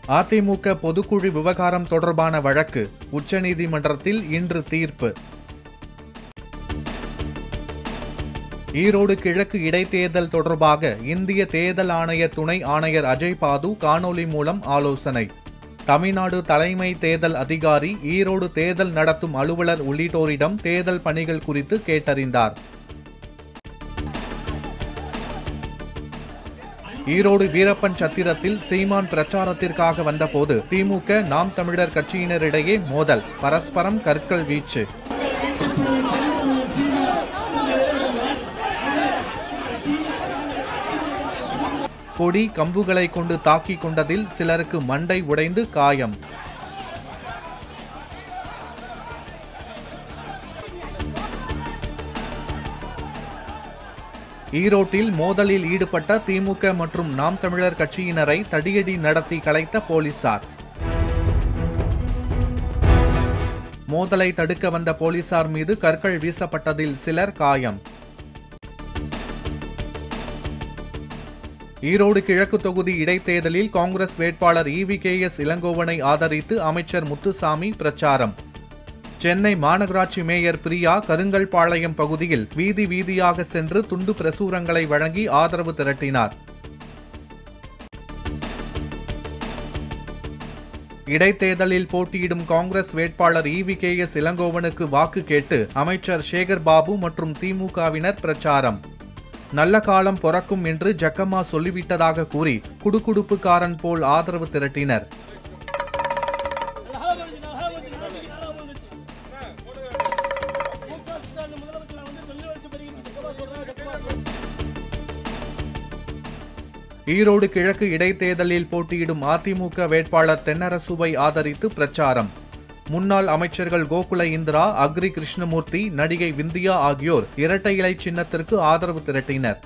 அதிமுக பொதுக்குழு விவகாரம் தொடர்பான வழக்கு உச்சநீதிமன்றத்தில் இன்று தீர்ப்பு. ஈரோடு கிழக்கு இடைத்தேர்தல் தொடர்பாக இந்திய தேர்தல் ஆணைய துணை ஆணையர் அஜய் பாது காணொலி மூலம் ஆலோசனை. தமிழ்நாடு தலைமை தேர்தல் அதிகாரி ஈரோடு தேர்தல் நடத்தும் அலுவலர் உள்ளிட்டோரிடம் தேர்தல் பணிகள் குறித்து கேட்டறிந்தார். ஈரோடு வீரப்பன் சத்திரத்தில் சீமான் பிரச்சாரத்திற்காக வந்தபோது திமுக நாம் தமிழர் கட்சியினரிடையே மோதல், பரஸ்பரம் கற்கள் வீச்சு. கொடி கம்புகளை கொண்டு தாக்கிக் கொண்டதில் சிலருக்கு மண்டை உடைந்து காயம். ஈரோட்டில் மோதலில் ஈடுபட்ட திமுக மற்றும் நாம் தமிழர் கட்சியினரை தடியடி நடத்தி கலைத்த போலீசார். மோதலை தடுக்க வந்த போலீசார் மீது கற்கள் வீசப்பட்டதில் சிலர் காயம். ஈரோடு கிழக்கு தொகுதி இடைத்தேர்தலில் காங்கிரஸ் வேட்பாளர் MKS இளங்கோவனை ஆதரித்து அமைச்சர் முத்துசாமி பிரச்சாரம். சென்னை மாநகராட்சி மேயர் பிரியா கருங்கல்பாளையம் பகுதியில் வீதி வீதியாக சென்று துண்டு பிரசுரங்களை வழங்கி ஆதரவு திரட்டினார். இடைத்தேர்தலில் போட்டியிடும் காங்கிரஸ் வேட்பாளர் MKS இளங்கோவனுக்கு வாக்கு கேட்டு அமைச்சர் சேகர் பாபு மற்றும் திமுகவினர் பிரச்சாரம். நல்ல காலம் பொறக்கும் என்று ஜக்கம்மா சொல்லிவிட்டதாக கூறி குடுகுடுப்புக்காரன் போல் ஆதரவு திரட்டினர். ஈரோடு கிழக்கு இடைத்தேர்தலில் போட்டியிடும் அதிமுக வேட்பாளர் தென்னரசுவை ஆதரித்து பிரச்சாரம். முன்னாள் அமைச்சர்கள் கோகுல இந்திரா, அக்ரி கிருஷ்ணமூர்த்தி, நடிகை விந்தியா ஆகியோர் இரட்டை இலை சின்னத்திற்கு ஆதரவு திரட்டினர்.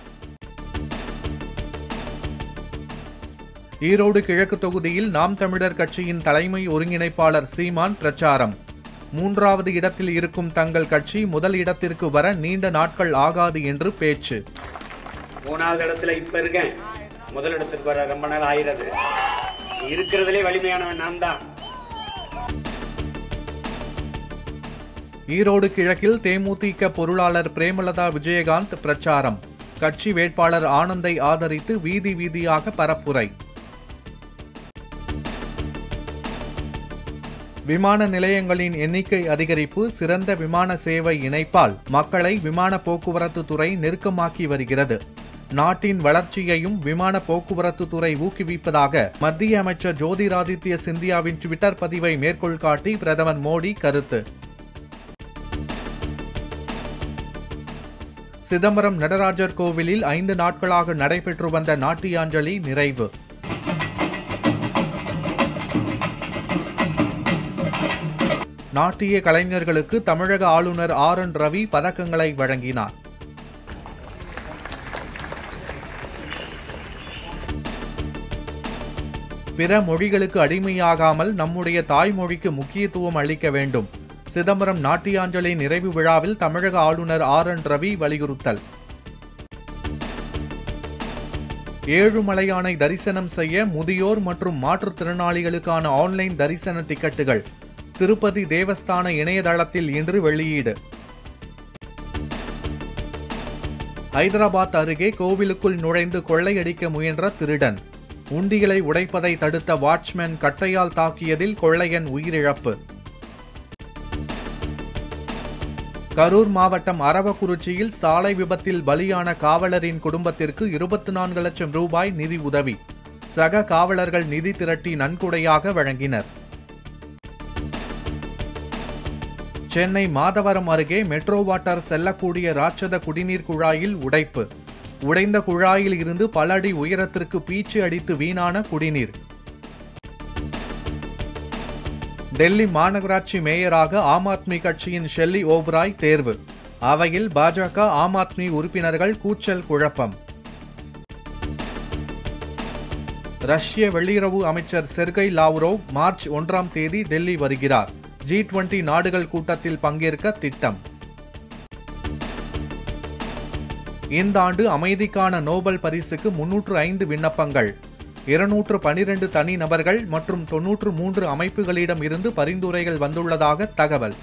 ஈரோடு கிழக்கு தொகுதியில் நாம் தமிழர் கட்சியின் தலைமை ஒருங்கிணைப்பாளர் சீமான் பிரச்சாரம். 3வது இடத்தில் இருக்கும் தங்கள் கட்சி முதல் இடத்திற்கு வர நீண்ட நாட்கள் ஆகாது என்று பேச்சு. 3வது இடத்துல இப்ப இருக்கேன், முதல் இடத்துக்கு வர ரொம்ப நாள் ஆகிறது. இருக்கிறதுலே வலிமையானவன் நான் தான். ஈரோடு கிழக்கில் தேமுதிக பொருளாளர் பிரேமலதா விஜயகாந்த் பிரச்சாரம். கட்சி வேட்பாளர் ஆனந்தை ஆதரித்து வீதி வீதியாக பரப்புரை. விமான நிலையங்களின் எண்ணிக்கை அதிகரிப்பு, சிறந்த விமான சேவை இணைப்பால் மக்களை விமான போக்குவரத்து துறை நெருக்கமாக்கி வருகிறது. நாட்டின் வளர்ச்சியையும் விமான போக்குவரத்து துறை ஊக்குவிப்பதாக மத்திய அமைச்சர் ஜோதிராதித்ய சிந்தியாவின் ட்விட்டர் பதிவை மேற்கோள் காட்டி பிரதமர் மோடி கருத்து. சிதம்பரம் நடராஜர் கோவிலில் 5 நாட்களாக நடைபெற்று வந்த நாட்டியாஞ்சலி நிறைவு. நாட்டிய கலைஞர்களுக்கு தமிழக ஆளுநர் RN ரவி பதக்கங்களை வழங்கினார். பிற மொழிகளுக்கு அடிமையாகாமல் நம்முடைய தாய்மொழிக்கு முக்கியத்துவம் அளிக்க வேண்டும். சிதம்பரம் நாட்டியாஞ்சலி நிறைவு விழாவில் தமிழக ஆளுநர் RN ரவி வலியுறுத்தல். ஏழுமலையானை தரிசனம் செய்ய முதியோர் மற்றும் மாற்றுத்திறனாளிகளுக்கான ஆன்லைன் தரிசன டிக்கெட்டுகள் திருப்பதி தேவஸ்தான இணையதளத்தில் இன்று வெளியீடு. ஹைதராபாத் அருகே கோவிலுக்குள் நுழைந்து கொள்ளையடிக்க முயன்ற திருடன். உண்டிகளை உடைப்பதை தடுத்த வாட்ச்மேன் கட்டையால் தாக்கியதில் கொள்ளையன் உயிரிழப்பு. கரூர் மாவட்டம் அரவக்குறிச்சியில் சாலை விபத்தில் பலியான காவலரின் குடும்பத்திற்கு 24 லட்சம் ரூபாய் நிதி உதவி. சக காவலர்கள் நிதி திரட்டி நன்கொடையாக வழங்கினர். சென்னை மாதவரம் அருகே மெட்ரோ வாட்டர் செல்லக்கூடிய ராட்சத குடிநீர் குழாயில் உடைப்பு. உடைந்த குழாயில் இருந்து பல அடி உயரத்திற்கு பீச்சு அடித்து வீணான குடிநீர். டெல்லி மாநகராட்சி மேயராக ஆம் ஆத்மி கட்சியின் ஷெல்லி ஓபராய் தேர்வு. அவையில் பாஜக ஆம் ஆத்மி உறுப்பினர்கள் கூச்சல் குழப்பம். ரஷ்ய வெளியுறவு அமைச்சர் செர்கை லாவ்ரோவ் மார்ச் 1ஆம் தேதி டெல்லி வருகிறார். G20 நாடுகள் கூட்டத்தில் பங்கேற்க திட்டம். இந்த ஆண்டு அமைதிக்கான நோபல் பரிசுக்கு 305 விண்ணப்பங்கள். 212 தனி நபர்கள் மற்றும் 93 அமைப்புகளிடம் இருந்து பரிந்துரைகள் வந்துள்ளதாக தகவல்.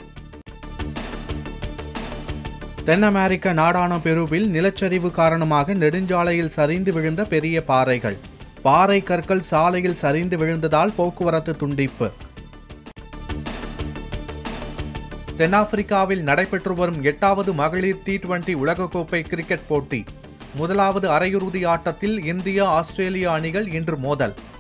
தென் அமெரிக்க நாடான பெருவில் நிலச்சரிவு காரணமாக நெடுஞ்சாலையில் சரிந்து விழுந்த பெரிய பாறைகள். பாறை கற்கள் சாலையில் சரிந்து விழுந்ததால் போக்குவரத்து துண்டிப்பு. தென்னாப்பிரிக்காவில் நடைபெற்று வரும் 8வது மகளிர் T20 உலகக்கோப்பை கிரிக்கெட் போட்டி. முதலாவது அரையிறுதி ஆட்டத்தில் இந்தியா ஆஸ்திரேலியா அணிகள் இன்று மோதல்.